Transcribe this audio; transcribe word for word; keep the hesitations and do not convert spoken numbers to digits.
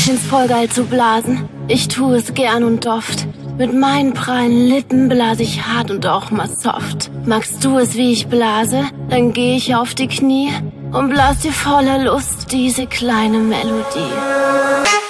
find's voll geil zu blasen. Ich tu es gern und oft. Mit meinen prallen Lippen blase ich hart und auch mal soft. Magst du es, wie ich blase? Dann geh ich auf die Knie und blas dir voller Lust diese kleine Melodie.